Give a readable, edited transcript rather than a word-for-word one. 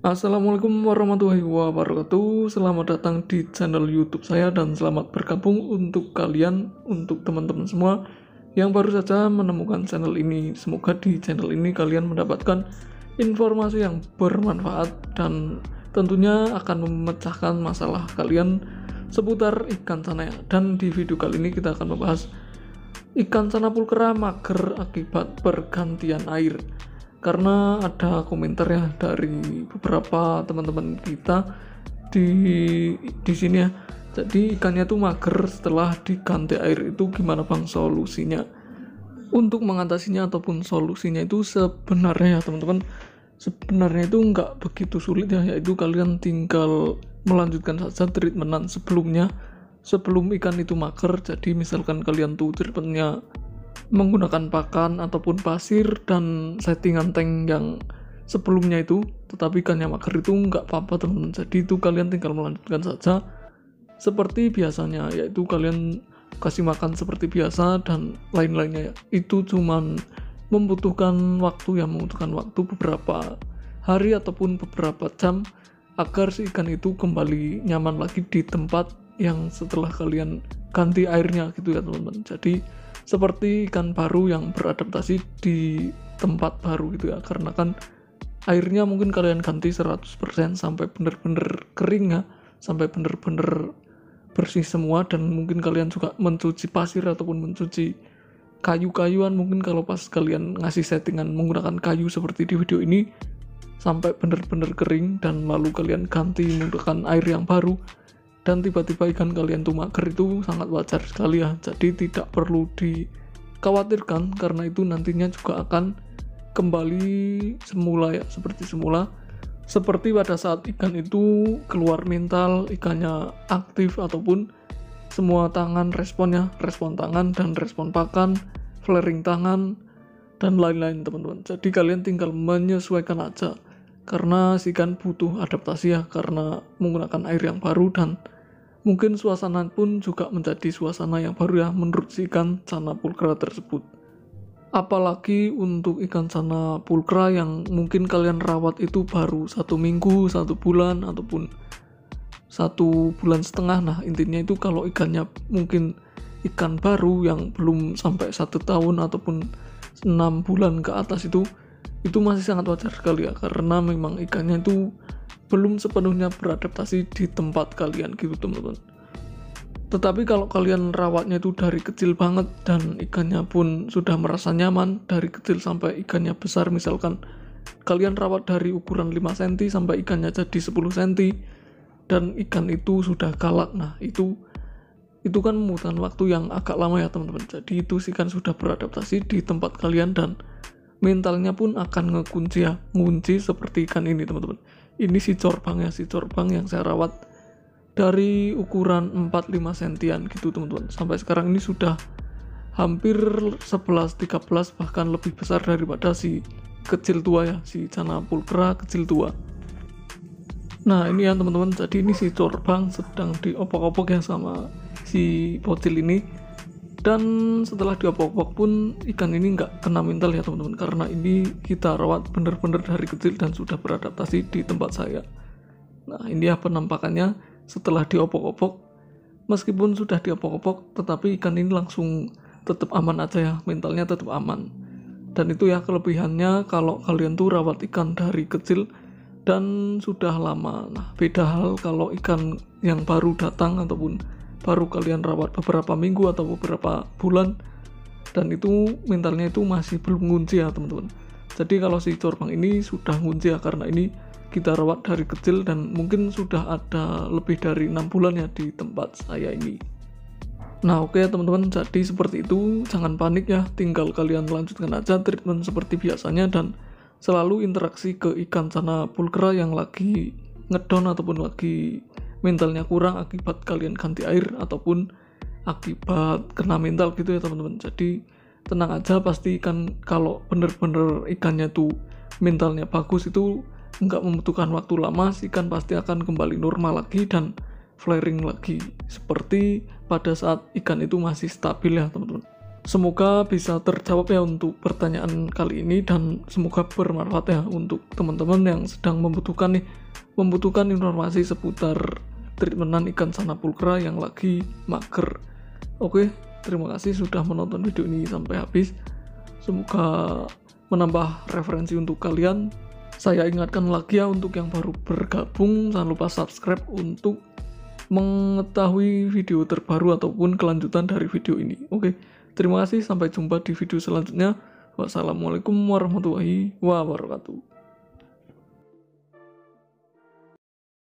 Assalamualaikum warahmatullahi wabarakatuh. Selamat datang di channel YouTube saya dan selamat bergabung untuk kalian, untuk teman-teman semua yang baru saja menemukan channel ini. Semoga di channel ini kalian mendapatkan informasi yang bermanfaat dan tentunya akan memecahkan masalah kalian seputar ikan sana ya. Dan di video kali ini kita akan membahas ikan sana pulkera mager akibat pergantian air. Karena ada komentar ya dari beberapa teman-teman kita di sini ya. Jadi ikannya tuh mager setelah diganti air, itu gimana Bang solusinya? Untuk mengatasinya ataupun solusinya itu sebenarnya ya teman-teman, sebenarnya itu nggak begitu sulit ya, yaitu kalian tinggal melanjutkan saja treatmentan sebelumnya sebelum ikan itu mager. Jadi misalkan kalian tuh treatmentnya menggunakan pakan ataupun pasir dan settingan tank yang sebelumnya itu, tetapi ikannya mager, itu nggak apa-apa teman-teman. Jadi itu kalian tinggal melanjutkan saja seperti biasanya, yaitu kalian kasih makan seperti biasa dan lain-lainnya ya. Itu cuman membutuhkan waktu beberapa hari ataupun beberapa jam agar si ikan itu kembali nyaman lagi di tempat yang setelah kalian ganti airnya gitu ya teman-teman. Jadi seperti ikan baru yang beradaptasi di tempat baru gitu ya, karena kan airnya mungkin kalian ganti 100% sampai bener-bener kering ya, sampai bener-bener bersih semua. Dan mungkin kalian juga mencuci pasir ataupun mencuci kayu-kayuan, mungkin kalau pas kalian ngasih settingan menggunakan kayu seperti di video ini, sampai bener-bener kering dan lalu kalian ganti menggunakan air yang baru dan tiba-tiba ikan kalian tuh mager, itu sangat wajar sekali ya. Jadi tidak perlu dikhawatirkan, karena itu nantinya juga akan kembali semula ya, seperti semula. Seperti pada saat ikan itu keluar mental, ikannya aktif ataupun semua tangan responnya, respon tangan dan respon pakan, flaring tangan dan lain-lain teman-teman. Jadi kalian tinggal menyesuaikan aja, karena si ikan butuh adaptasi ya, karena menggunakan air yang baru dan mungkin suasana pun juga menjadi suasana yang baru ya menurut si ikan sana pulkera tersebut. Apalagi untuk ikan sana pulkera yang mungkin kalian rawat itu baru 1 minggu, 1 bulan, ataupun 1,5 bulan. Nah intinya itu kalau ikannya mungkin ikan baru yang belum sampai 1 tahun ataupun 6 bulan ke atas, itu masih sangat wajar sekali ya, karena memang ikannya itu belum sepenuhnya beradaptasi di tempat kalian gitu teman-teman. Tetapi kalau kalian rawatnya itu dari kecil banget dan ikannya pun sudah merasa nyaman dari kecil sampai ikannya besar, misalkan kalian rawat dari ukuran 5 cm sampai ikannya jadi 10 cm dan ikan itu sudah galak, nah itu kan membutuhkan waktu yang agak lama ya teman-teman. Jadi itu sih kan sudah beradaptasi di tempat kalian dan mentalnya pun akan ngunci seperti ikan ini teman-teman. Ini si corbang ya, si corbang yang saya rawat dari ukuran 4-5 sentian gitu teman-teman. Sampai sekarang ini sudah hampir 11-13, bahkan lebih besar daripada si kecil tua ya, si sana pulkera kecil tua. Nah ini ya teman-teman, jadi ini si corbang sedang diopok-opok ya sama si bocil ini. Dan setelah diopok-opok pun ikan ini nggak kena mental ya teman-teman, karena ini kita rawat bener-bener dari kecil dan sudah beradaptasi di tempat saya. Nah ini ya penampakannya setelah diopok-opok. Meskipun sudah diopok-opok, tetapi ikan ini langsung tetap aman aja ya, mentalnya tetap aman. Dan itu ya kelebihannya kalau kalian tuh rawat ikan dari kecil dan sudah lama. Nah beda hal kalau ikan yang baru datang ataupun baru kalian rawat beberapa minggu atau beberapa bulan dan itu mentalnya itu masih belum ngunci ya teman-teman. Jadi kalau si corbang ini sudah ngunci ya, karena ini kita rawat dari kecil dan mungkin sudah ada lebih dari 6 bulan ya di tempat saya ini. Nah oke teman-teman, jadi seperti itu, jangan panik ya, tinggal kalian lanjutkan aja treatment seperti biasanya dan selalu interaksi ke ikan sana pulkera yang lagi ngedon ataupun lagi mentalnya kurang akibat kalian ganti air ataupun akibat kena mental gitu ya teman-teman. Jadi tenang aja, pasti ikan kalau bener-bener ikannya tuh mentalnya bagus, itu nggak membutuhkan waktu lama, ikan pasti akan kembali normal lagi dan flaring lagi seperti pada saat ikan itu masih stabil ya teman-teman. Semoga bisa terjawab ya untuk pertanyaan kali ini, dan semoga bermanfaat ya untuk teman-teman yang sedang membutuhkan informasi seputar treatmentan ikan Sanapulcra yang lagi mager. Oke, terima kasih sudah menonton video ini sampai habis. Semoga menambah referensi untuk kalian. Saya ingatkan lagi ya untuk yang baru bergabung, jangan lupa subscribe untuk mengetahui video terbaru ataupun kelanjutan dari video ini. Oke, terima kasih, sampai jumpa di video selanjutnya. Wassalamualaikum warahmatullahi wabarakatuh.